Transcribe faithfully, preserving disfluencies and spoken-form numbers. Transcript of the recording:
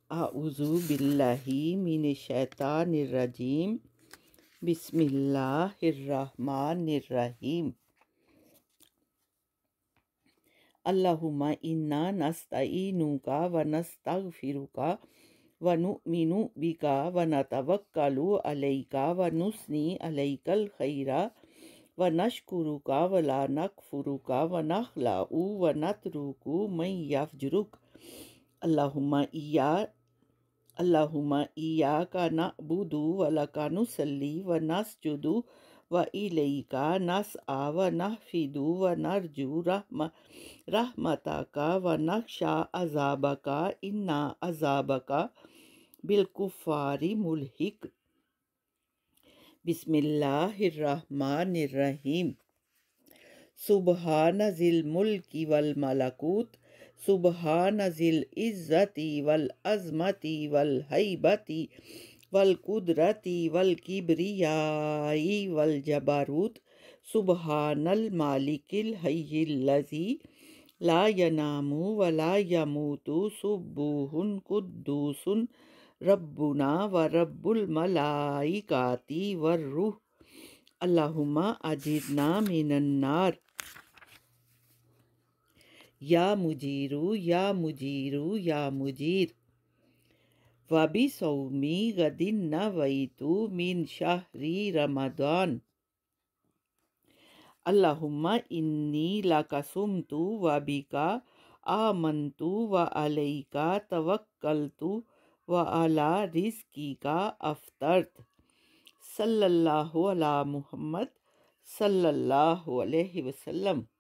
اعوذ باللہ من الشیطان الرجیم، بسم اللہ الرحمن الرحیم۔ اللہم انا نستعینک و نستغفرک و نؤمن بک و نتوکل علیک و نثنی علیک الخیر و نشکرک و لا نکفرک و نخلع و نترک من یفجرک۔ اللہم ایا اللہم ایاک نعبد و لک نصلی و نسجد و الیک نسعی و نحفظ و نرجو رحمتک و نخشی عذابک ان عذابک بالکفار ملحق۔ بسم اللہ الرحمن الرحیم۔ سبحان ذی الملک والملکوت، سبحان ذی العزت والعظمت والہیبت والقدرت والکبریاء والجبروت، سبحان المالک الحی الذی لا ینام ولا یموت، سبوح قدوس ربنا ورب الملائکۃ والروح۔ اللہم اجرنا من النار۔ یا مجیر یا مجیر یا مجیر۔ وبصوم غد نویت من شہر رمضان۔ اللہم انی لک صمت و بک آمنت و علیک توکلت و علی رزقک افطرت۔ صلی اللہ علی محمد صلی اللہ علیہ وسلم۔